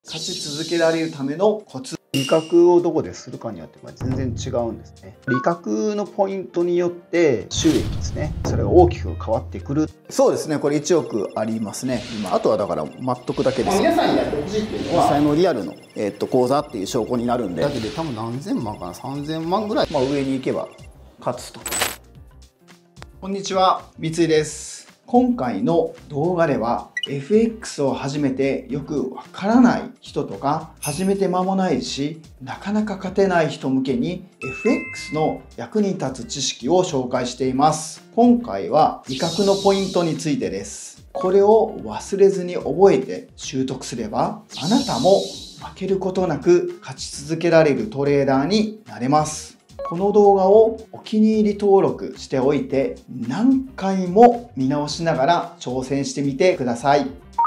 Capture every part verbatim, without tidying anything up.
勝ち続けられるためのコツ。利確をどこでするかによって全然違うんですね。利確のポイントによって収益ですね、それが大きく変わってくる。そうですね、これいちおくありますね今。あとはだから待っとくだけです。皆さんにやってほしいっていうのは実際のリアルの、えー、っと口座っていう証拠になるんで、だけで多分何千万かな、さんぜんまんぐらい、まあ、上に行けば勝つと。こんにちは、三井です。今回の動画では エフエックス を始めてよくわからない人とか、始めて間もないしなかなか勝てない人向けに エフエックス の役に立つ知識を紹介しています。今回は利確のポイントについてです。これを忘れずに覚えて習得すれば、あなたも負けることなく勝ち続けられるトレーダーになれます。この動画をお気に入り登録しておいて、何回も見直しながら挑戦してみてください。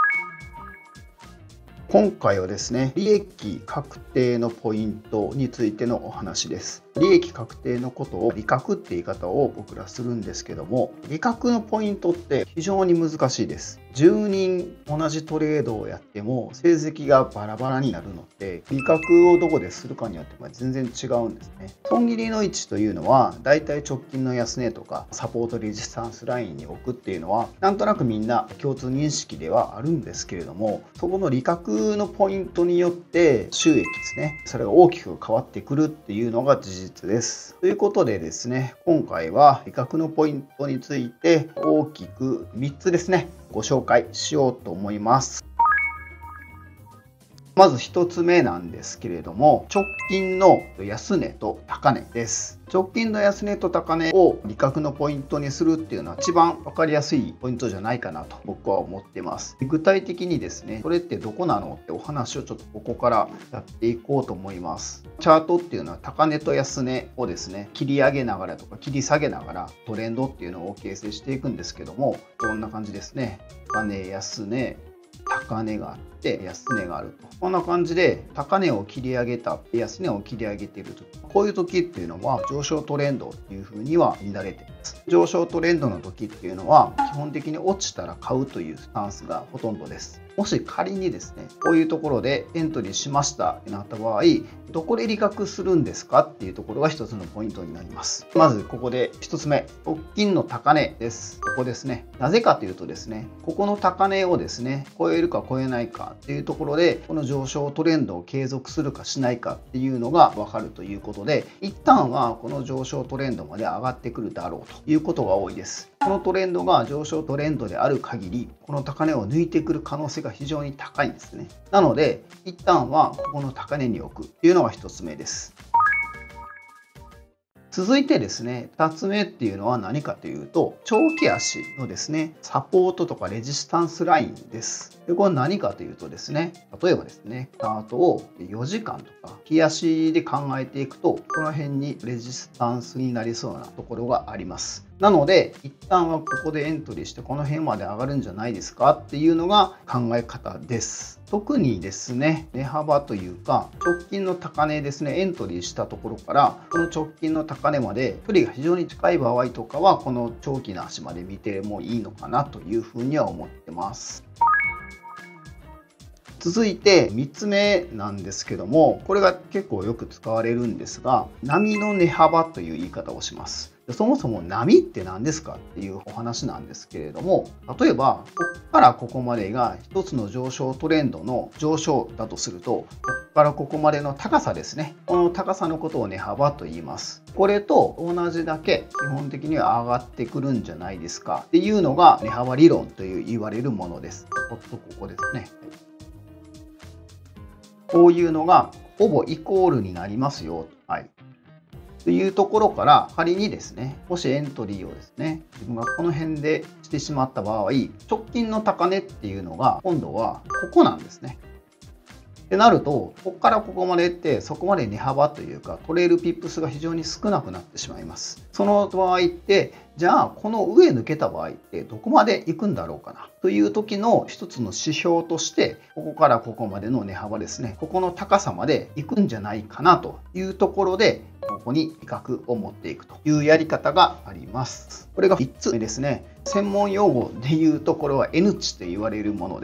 今回はですね、利益確定のポイントについてのお話です。利益確定のことを利確って言い方を僕らするんですけども、利確のポイントって非常に難しいです。じゅうにん同じトレードをやっても成績がバラバラになるので、利確をどこでするかによって全然違うんですね。損切りの位置というのはだいたい直近の安値とかサポートレジスタンスラインに置くっていうのはなんとなくみんな共通認識ではあるんですけれども、そこの利確のポイントによって収益ですね、それが大きく変わってくるっていうのが事実です。ということでですね、今回は利確のポイントについて大きくみっつですねご紹介しようと思います。まずひとつめなんですけれども、直近の安値と高値です。直近の安値と高値を利確のポイントにするっていうのは一番分かりやすいポイントじゃないかなと僕は思ってます。具体的にですね、それってどこなのってお話をちょっとここからやっていこうと思います。チャートっていうのは高値と安値をですね、切り上げながらとか切り下げながらトレンドっていうのを形成していくんですけども、こんな感じですね。高値、安値、高値があって安値があると、こんな感じで高値を切り上げた安値を切り上げていると、こういう時っていうのは上昇トレンドっていうふうには見られています。上昇トレンドの時っていうのは基本的に落ちたら買うというスタンスがほとんどです。もし仮にですね、こういうところでエントリーしましたってなった場合、どこで利確するんですかっていうところが一つのポイントになります。まずここで一つ目、直近の高値です。ここですね。なぜかというとですね、ここの高値をですね、超えるか超えないかっていうところで、この上昇トレンドを継続するかしないかっていうのが分かるということで、一旦はこの上昇トレンドまで上がってくるだろうということが多いです。このトレンドが上昇トレンドである限り、この高値を抜いてくる可能性が非常に高いんですね。なので一旦はここの高値に置くというのがひとつめです。続いてですね、ふたつめっていうのは何かというと、長期足のですね、サポートとかレジスタンスラインです。でこれ何かというとですね、例えばですね、チャートをよじかんとか日足で考えていくと、この辺にレジスタンスになりそうなところがあります。なので一旦はここでエントリーしてこの辺まで上がるんじゃないですかっていうのが考え方です。特にですね、値幅というか直近の高値ですね、エントリーしたところからこの直近の高値まで距離が非常に近い場合とかは、この長期の足まで見てもいいのかなというふうには思ってます。続いてみっつめなんですけども、これが結構よく使われるんですが、波の値幅という言い方をします。そもそも波って何ですかっていうお話なんですけれども、例えばここからここまでが一つの上昇トレンドの上昇だとすると、ここからここまでの高さですね、この高さのことを値幅と言います。これと同じだけ基本的には上がってくるんじゃないですかっていうのが値幅理論という言われるものです。こことここですね。こういうのがほぼイコールになりますよ。はい。というところから仮にですね、もしエントリーをですね、自分がこの辺でしてしまった場合、直近の高値っていうのが今度はここなんですね。ってなると、ここからここまでってそこまで値幅というか取れるピップスが非常に少なくなってしまいます。その場合ってじゃあこの上抜けた場合ってどこまで行くんだろうかなという時の一つの指標として、ここからここまでの値幅ですね、ここの高さまで行くんじゃないかなというところで、ここに利確を持っていくというやり方があります。これがみっつめですね。専門用語で言うとこれは N 値と言われるものです。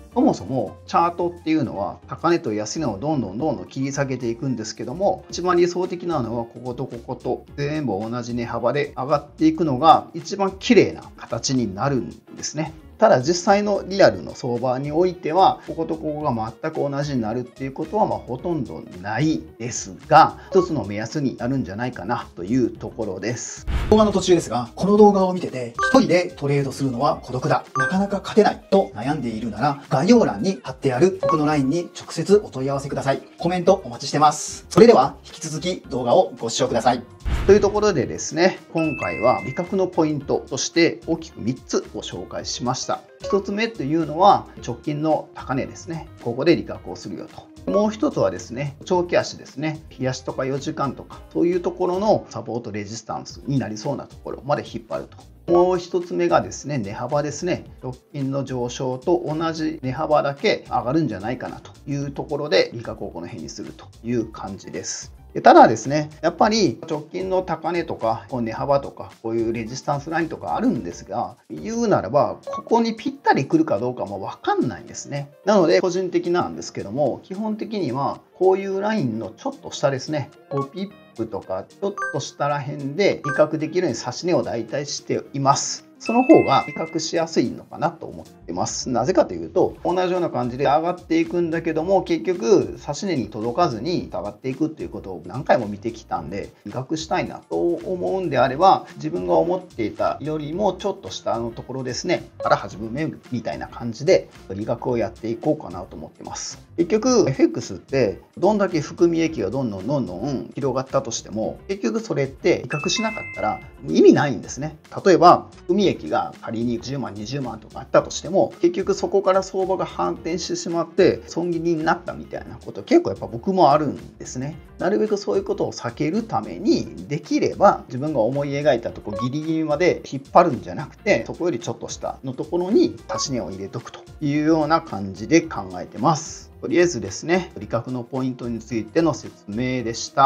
そもそもチャートっていうのは高値と安値をどんどんどんどん切り下げていくんですけども、一番理想的なのはこことここと全部同じ値幅で上がっていくのが一番綺麗な形になるんですね。ただ実際のリアルの相場においてはこことここが全く同じになるっていうことはまあほとんどないですが、一つの目安になるんじゃないかなというところです。 動画の途中ですが、この動画を見てて一人でトレードするのは孤独だ、なかなか勝てないと悩んでいるなら、概要欄に貼ってある僕の ライン に直接お問い合わせください。コメントお待ちしてます。それでは引き続き動画をご視聴ください。 というところでですね、今回は利確のポイントとして大きくみっつご紹介しました。ひとつめというのは直近の高値ですね。ここで利確をするよと。もう一つはですね、長期足ですね。日足とかよじかんとか、そういうところのサポートレジスタンスになりそうなところまで引っ張ると。もう一つ目がですね、値幅ですね。直近の上昇と同じ値幅だけ上がるんじゃないかなというところで利確をこの辺にするという感じです。ただですね、やっぱり直近の高値とか値幅とかこういうレジスタンスラインとかあるんですが、言うならばここにぴったり来るかどうかも分かんないんですね。なので個人的なんですけども、基本的にはこういうラインのちょっと下ですね、ごピップとかちょっと下ら辺で利確できるように指し値を大体しています。その方が比較しやすいのかなと思ってます。なぜかというと、同じような感じで上がっていくんだけども、結局指し値に届かずに上がっていくっていうことを何回も見てきたんで、比較したいなと思うんであれば、自分が思っていたよりもちょっと下のところですね、から始めるみたいな感じで利確をやっていこうかなと思ってます。結局 エフエックス ってどんだけ含み益がどんどんどんどん広がったとしても、結局それって比較しなかったら意味ないんですね。例えば含み益が仮にじゅうまんにじゅうまんとかあったとしても、結局そこから相場が反転してしまって損切りになったみたいなこと結構やっぱ僕もあるんですね。なるべくそういうことを避けるために、できれば自分が思い描いたとこギリギリまで引っ張るんじゃなくて、そこよりちょっと下のところに足し値を入れとくというような感じで考えてます。とりあえずですね、利確のポイントについての説明でした。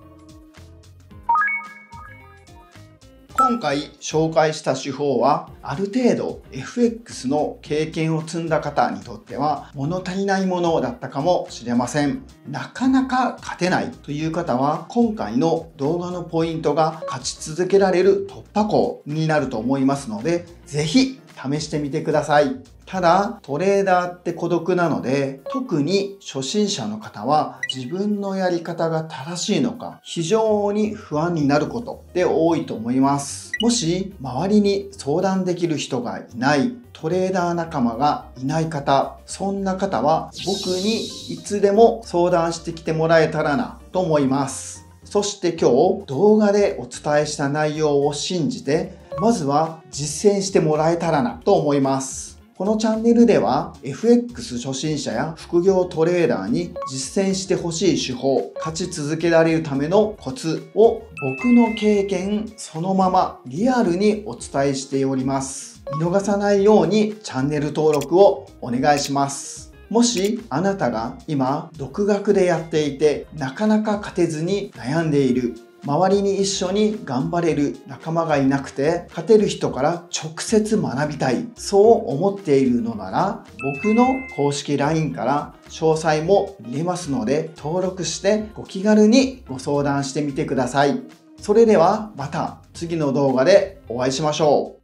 今回紹介した手法はある程度 エフエックス の経験を積んだ方にとっては物足りないものだったかもしれません。なかなか勝てないという方は今回の動画のポイントが勝ち続けられる突破口になると思いますので、ぜひ試してみてください。ただトレーダーって孤独なので、特に初心者の方は自分のやり方が正しいのか非常に不安になることって多いと思います。もし周りに相談できる人がいない、トレーダー仲間がいない方、そんな方は僕にいつでも相談してきてもらえたらなと思います。そして今日動画でお伝えした内容を信じて、まずは実践してもらえたらなと思います。このチャンネルでは エフエックス 初心者や副業トレーダーに実践してほしい手法、勝ち続けられるためのコツを僕の経験そのままリアルにお伝えしております。見逃さないようにチャンネル登録をお願いします。もしあなたが今独学でやっていてなかなか勝てずに悩んでいる、周りに一緒に頑張れる仲間がいなくて勝てる人から直接学びたい、そう思っているのなら僕の公式 ライン から詳細も見れますので登録してご気軽にご相談してみてください。それではまた次の動画でお会いしましょう。